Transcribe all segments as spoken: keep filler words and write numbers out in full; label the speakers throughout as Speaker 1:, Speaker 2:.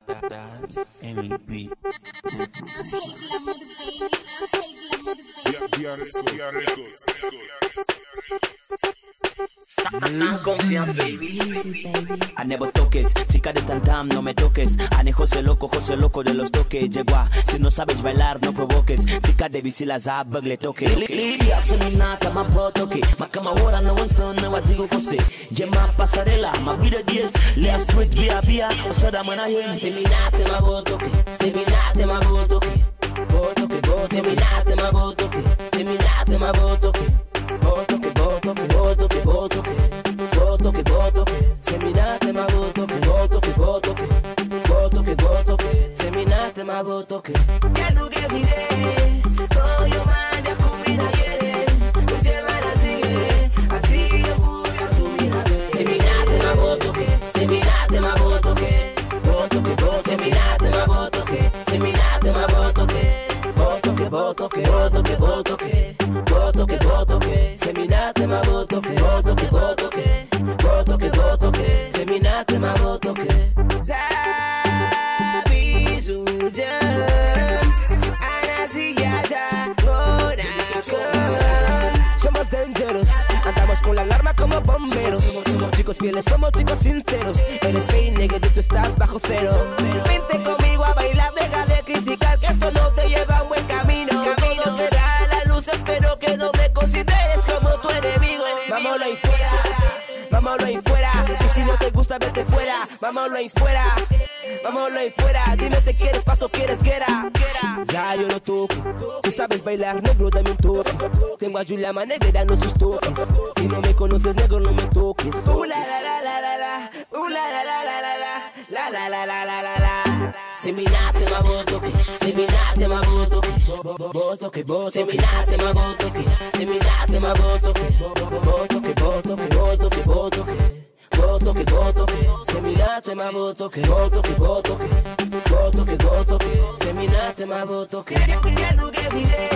Speaker 1: en el beat.
Speaker 2: Confiance, baby.
Speaker 3: Anebo toques, chica de tantam, no me toques. Ane José loco, José loco de los toques. Yegua, si no sabes bailar, no provoques. Chica de visila za bagle toque. Lidia seminata, ma po toque. Ma kama wora na wanson na wajigo kose. Yema pasarela, ma vida diez. Lea street via via, osoda mana hen. Seminate ma bo toque, seminate ma bo toque. Bo toque, bo, seminate ma bo toque. Seminate ma bo toque. Bo toque, bo toque, bo toque, bo toque. Voto che voto che seminate ma voto che voto che voto che voto che voto che seminate ma voto che ya no que diré todo yo mande a cubrir ayer te van a seguir así yo voy a subir seminate ma voto che seminate ma voto che voto che voto seminate ma voto che seminate ma voto che voto che voto che voto che voto che voto che voto che seminate ma voto che voto che voto che voto che voto che seminate ma voto che Sabi suja Anasia ya somos dangerous, andamos con la alarma como bomberos. Somos chicos fieles, somos chicos sinceros. Eres fake, nigga, de hecho estás bajo cero. Vente conmigo a bailar, deja de criticar que esto no te lleva a un buen camino. Caminos verá la luz, espero que no me consideres como tu enemigo. Vámonos ahí fuera, vámonos ahí fuera. Y si no te gusta vete fuera, vámonos ahí fuera, vámonos ahí fuera. Dime si quieres paso, quieres guerra. Ya yo no toco, si sabes bailar negro dame un toque. Tengo a Julia Manegra dando sus toques. Si no me conoces negro no me toques. Uh la la la la la la, uh la la la la la la, la la la la la la la. Seminate ma voto che, seminate ma voto che, voto che voto, seminate ma voto che, seminate ma voto che, voto che voto che, voto che voto che. Voto che voto che, seminate ma voto che, voto che voto che, voto che voto che, seminate ma voto che. Ya no que diré,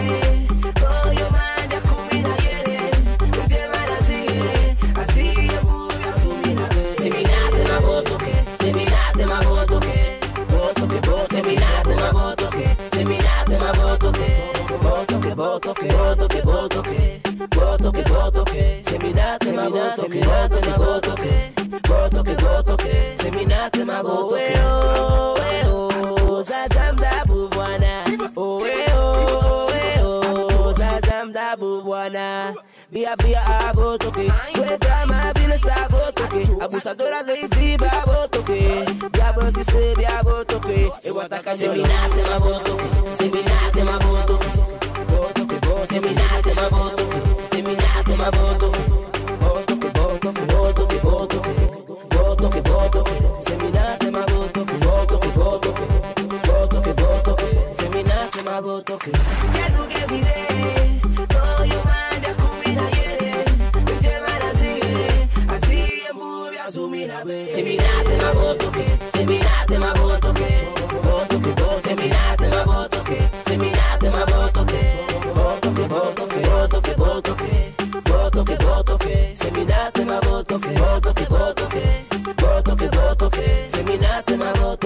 Speaker 3: todo yo mande a cubrir ayer, te van a seguir, así yo voy a subir. Seminate ma voto che, seminate ma voto che, voto che voto, seminate ma voto che, seminate ma voto che, voto che voto che, voto che voto che, voto che voto che, seminate ma voto che, voto che voto che, voto che voto che, seminate ma voto che. Oh eh oh, zadam da bubwana. Oh eh oh eh oh, zadam da bubwana. Via via a voto che, suelta ma vile sa voto che, abusadora de ziba voto che, diablo si se via voto che, e guataca seminate ma voto che, seminate ma voto che, voto che voto, seminate ma voto che, seminate ma voto che, voto che voto che, voto che voto che, voto che voto che, seminate ma voto che, voto che voto che, voto che voto che, seminate ma voto che. Ya no que diré, todo yo mande a cubrir ayer, te van a seguir, así yo voy a asumir a ver. Seminate ma voto che, seminate ma voto che, voto che voto, seminate ma voto che, seminate ma voto che, voto che voto che, voto che voto che, voto che voto che, seminate ma voto che, voto che voto che, voto che voto che, seminate ma voto